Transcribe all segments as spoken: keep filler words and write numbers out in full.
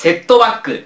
セットバック。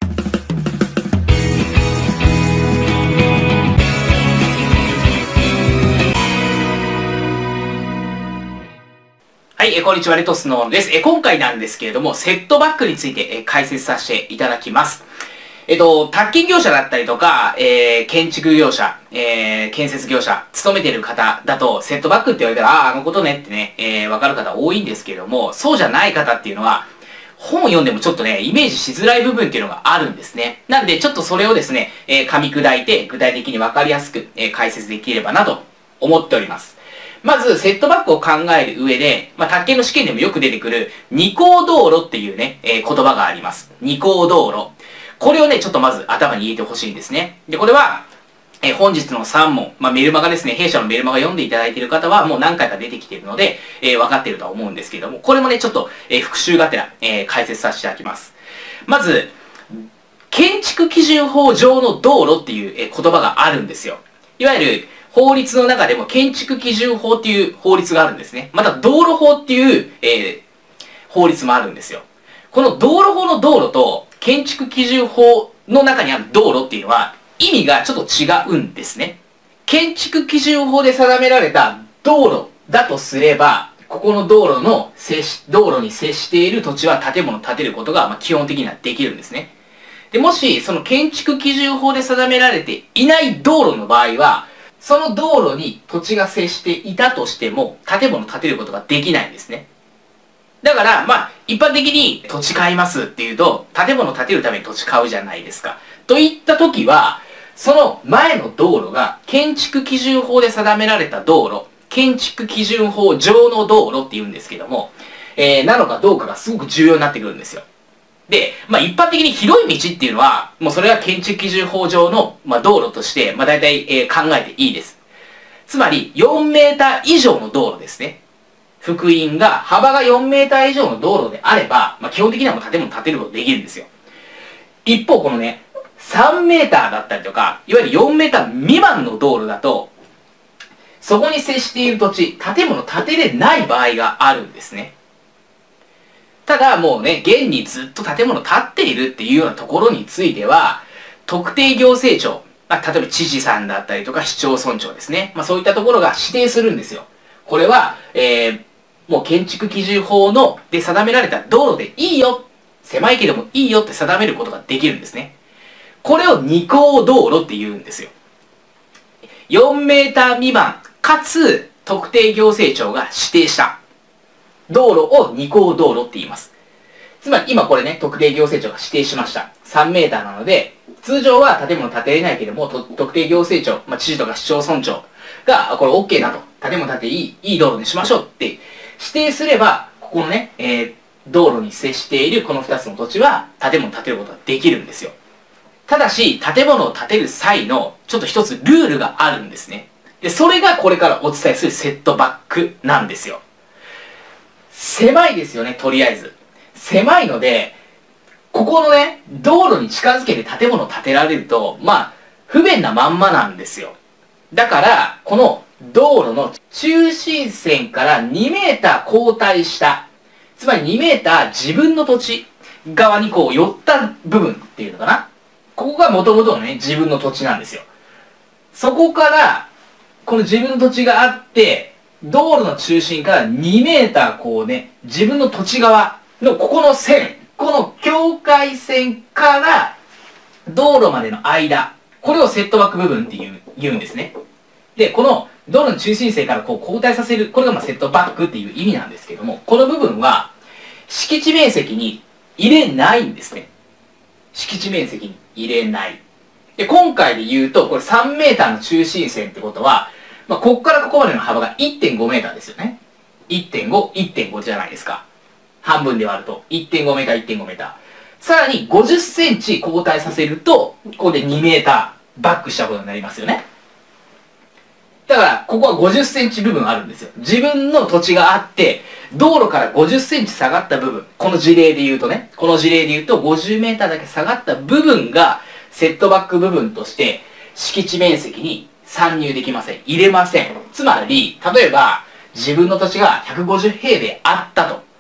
はい、えこんにちは、レトスノーです。え今回なんですけれども、セットバックについてえ解説させていただきます。えっと、宅建業者だったりとか、えー、建築業者、えー、建設業者、勤めてる方だと、セットバックって言われたら、ああ、あのことねってね、えー、わかる方多いんですけれども、そうじゃない方っていうのは、本を読んでもちょっとね、イメージしづらい部分っていうのがあるんですね。なんで、ちょっとそれをですね、えー、噛み砕いて、具体的にわかりやすく、えー、解説できればなと思っております。まず、セットバックを考える上で、まあ、宅建の試験でもよく出てくる、二項道路っていうね、えー、言葉があります。二項道路。これをね、ちょっとまず頭に入れてほしいんですね。で、これは、えー、本日のさん問、まあ、メルマガですね、弊社のメルマガ読んでいただいている方はもう何回か出てきているので、えー、分かっているとは思うんですけれども、これもね、ちょっと、えー、復習がてら、えー、解説させていただきます。まず、建築基準法上の道路っていう、えー、言葉があるんですよ。いわゆる、法律の中でも建築基準法っていう法律があるんですね。また道路法っていう、えー、法律もあるんですよ。この道路法の道路と建築基準法の中にある道路っていうのは意味がちょっと違うんですね。建築基準法で定められた道路だとすれば、ここの道路の接し、道路に接している土地は建物を建てることが、まあ、基本的にはできるんですね。で、もしその建築基準法で定められていない道路の場合は、その道路に土地が接していたとしても、建物を建てることができないんですね。だから、まあ、一般的に土地買いますっていうと、建物を建てるために土地買うじゃないですか。といった時は、その前の道路が建築基準法で定められた道路、建築基準法上の道路って言うんですけども、えー、なのかどうかがすごく重要になってくるんですよ。で、まあ一般的に広い道っていうのは、もうそれは建築基準法上の、まあ、道路として、まあ大体、えー、考えていいです。つまり、よんメーター以上の道路ですね。幅員が、幅がよんメーター以上の道路であれば、まあ基本的にはもう建物建てることできるんですよ。一方、このね、さんメーターだったりとか、いわゆるよんメーター未満の道路だと、そこに接している土地、建物建てれない場合があるんですね。ただもうね、現にずっと建物建っているっていうようなところについては、特定行政庁、まあ、例えば知事さんだったりとか市町村長ですね。まあそういったところが指定するんですよ。これは、えー、もう建築基準法ので定められた道路でいいよ、狭いけどもいいよって定めることができるんですね。これを二項道路って言うんですよ。よんメーター未満、かつ特定行政庁が指定した道路を二項道路って言います。つまり今これね、特定行政庁が指定しました。さんメーターなので、通常は建物建てれないけれども、特定行政庁、まあ、知事とか市町村長が、これ OK だと。建物建ていい、いい道路にしましょうって指定すれば、ここのね、えー、道路に接しているこのふたつの土地は建物建てることができるんですよ。ただし、建物を建てる際の、ちょっと一つルールがあるんですね。で、それがこれからお伝えするセットバックなんですよ。狭いですよね、とりあえず。狭いので、ここのね、道路に近づけて建物を建てられると、まあ、不便なまんまなんですよ。だから、この道路の中心線からにメーター後退した、つまりにメーター自分の土地側にこう寄った部分っていうのかな。ここが元々のね、自分の土地なんですよ。そこから、この自分の土地があって、道路の中心からにメーターこうね、自分の土地側のここの線、この境界線から道路までの間、これをセットバック部分って言う、言うんですね。で、この道路の中心線からこう後退させる、これがまあセットバックっていう意味なんですけども、この部分は敷地面積に入れないんですね。敷地面積に入れない。で、今回で言うと、これさんメーターの中心線ってことは、まあ、こっからここまでの幅が いってんごメーターですよね。いってんご、いってんご じゃないですか。半分で割ると いってんごメーター、いってんごメーター。さらにごじゅっセンチ後退させると、ここでにメーターバックしたことになりますよね。だから、ここはごじゅっセンチ部分あるんですよ。自分の土地があって、道路からごじゅっセンチ下がった部分、この事例で言うとね、この事例で言うとごじゅうメーターだけ下がった部分が、セットバック部分として、敷地面積に参入できません。入れません。つまり、例えば、自分の土地がひゃくごじゅうへいべいあったと。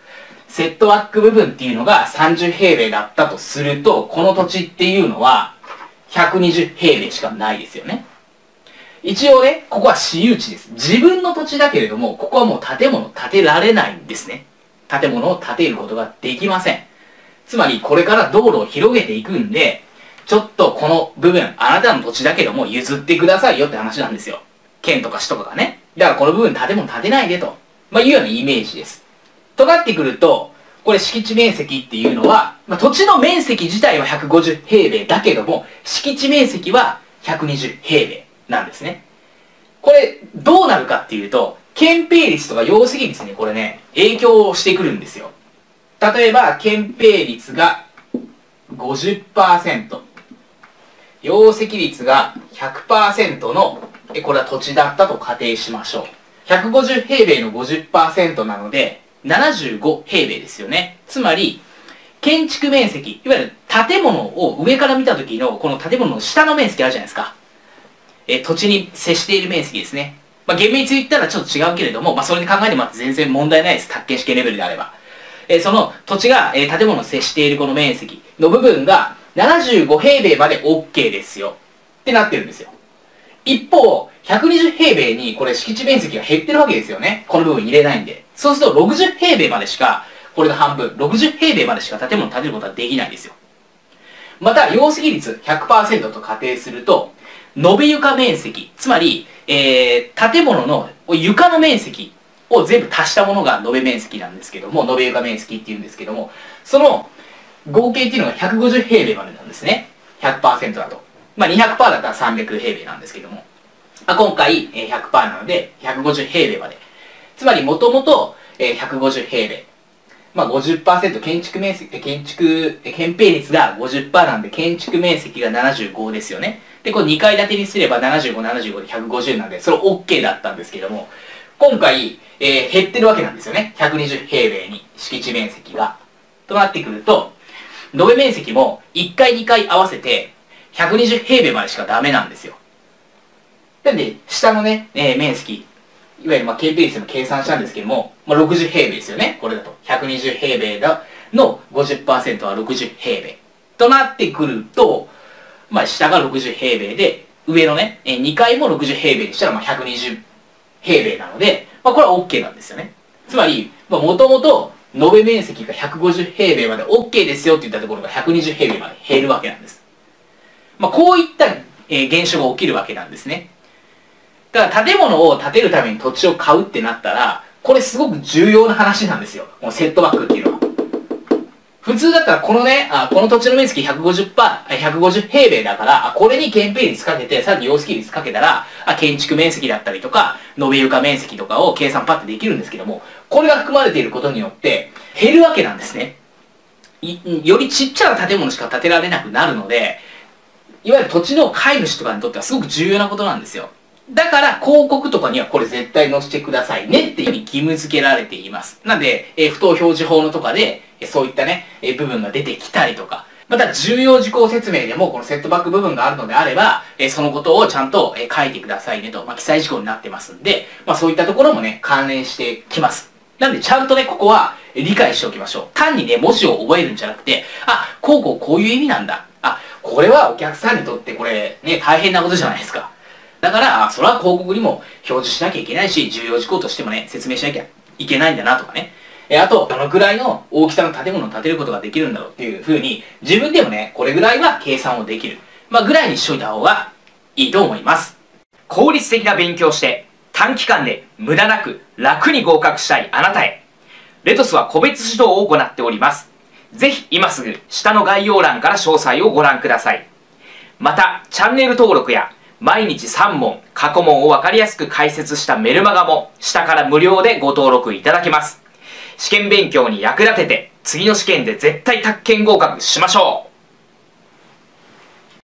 セットバック部分っていうのがさんじゅうへいべいだったとすると、この土地っていうのはひゃくにじゅうへいべいしかないですよね。一応ね、ここは私有地です。自分の土地だけれども、ここはもう建物建てられないんですね。建物を建てることができません。つまり、これから道路を広げていくんで、ちょっとこの部分、あなたの土地だけども譲ってくださいよって話なんですよ。県とか市とかがね。だからこの部分建物建てないでと。まあ、いうようなイメージです。となってくると、これ敷地面積っていうのは、まあ、土地の面積自体はひゃくごじゅうへいべいだけども、敷地面積はひゃくにじゅうへいべいなんですね。これ、どうなるかっていうと、建蔽率とか容積率にこれね、影響してくるんですよ。例えば、建蔽率が ごじゅっパーセント、容積率が ひゃくパーセント の、これは土地だったと仮定しましょう。ひゃくごじゅうへいべいの ごじゅっパーセント なので、ななじゅうごへいべいですよね。つまり、建築面積、いわゆる建物を上から見た時の、この建物の下の面積あるじゃないですか。え、土地に接している面積ですね。まあ、厳密に言ったらちょっと違うけれども、まあ、それに考えてもらって全然問題ないです。宅建試験レベルであれば。え、その土地が、え、建物を接しているこの面積の部分がななじゅうごへいべいまで OK ですよ。ってなってるんですよ。一方、ひゃくにじゅうへいべいにこれ敷地面積が減ってるわけですよね。この部分入れないんで。そうするとろくじゅうへいべいまでしか、これが半分、ろくじゅうへいべいまでしか建物を建てることはできないんですよ。また、容積率 ひゃくパーセント と仮定すると、延べ床面積、つまり、えー、建物の床の面積を全部足したものが延べ面積なんですけども、延べ床面積っていうんですけども、その合計っていうのがひゃくごじゅうへいべいまでなんですね。ひゃくパーセント だと。まあ にひゃくパーセント だったらさんびゃくへいべいなんですけども。まあ、今回 ひゃくパーセント なのでひゃくごじゅうへいべいまで。つまりもともとひゃくごじゅうへいべい。まあ ごじゅっパーセント 建築面積、建築、建蔽率が ごじゅっパーセント なんで建築面積がななじゅうごですよね。で、これにかい建てにすればななじゅうご、ななじゅうごでひゃくごじゅうなんで、それ OK だったんですけども、今回、えー、減ってるわけなんですよね。ひゃくにじゅうへいべいに敷地面積が。となってくると、延べ面積もいっかいにかい合わせてひゃくにじゅうへいべいまでしかダメなんですよ。なんで、下のね、えー、面積、いわゆるまあ建蔽率の計算したんですけども、まあ、ろくじゅうへいべいですよね。これだと。ひゃくにじゅうへいべいの ごじゅっパーセント はろくじゅうへいべい。となってくると、まあ、下がろくじゅうへいべいで、上のね、にかいもろくじゅうへいべいにしたら、まあ、ひゃくにじゅうへいべいなので、まあ、これは OK なんですよね。つまり、もともと、延べ面積がひゃくごじゅうへいべいまで OK ですよって言ったところがひゃくにじゅうへいべいまで減るわけなんです。まあ、こういった、えー、現象が起きるわけなんですね。だから、建物を建てるために土地を買うってなったら、これすごく重要な話なんですよ。このセットバックっていうのは。普通だったらこのね、あこの土地の面積ひゃくごじゅうパー、ひゃくごじゅうへいべいだから、あこれに建蔽率かけて、さらに容積率かけたら、あ建築面積だったりとか、延べ床面積とかを計算パッとできるんですけども、これが含まれていることによって、減るわけなんですね。よりちっちゃな建物しか建てられなくなるので、いわゆる土地の飼い主とかにとってはすごく重要なことなんですよ。だから広告とかにはこれ絶対載せてくださいねっていうふうに義務付けられています。なんで、えー、不当表示法のとかで、そういったね、えー、部分が出てきたりとか、また重要事項説明でもこのセットバック部分があるのであれば、えー、そのことをちゃんと、えー、書いてくださいねと、まあ、記載事項になってますんで、まあそういったところもね、関連してきます。なんでちゃんとね、ここは理解しておきましょう。単にね、文字を覚えるんじゃなくて、あ、こうこうこういう意味なんだ。あ、これはお客さんにとってこれね、大変なことじゃないですか。だから、それは広告にも表示しなきゃいけないし、重要事項としてもね、説明しなきゃいけないんだなとかね。え、あと、どのくらいの大きさの建物を建てることができるんだろうっていうふうに、自分でもね、これぐらいは計算をできる。まあ、ぐらいにしといた方がいいと思います。効率的な勉強をして、短期間で無駄なく楽に合格したいあなたへ。レトスは個別指導を行っております。ぜひ今すぐ下の概要欄から詳細をご覧ください。また、チャンネル登録や毎日さんもん、過去問をわかりやすく解説したメルマガも下から無料でご登録いただけます。試験勉強に役立てて次の試験で絶対宅建合格しましょう。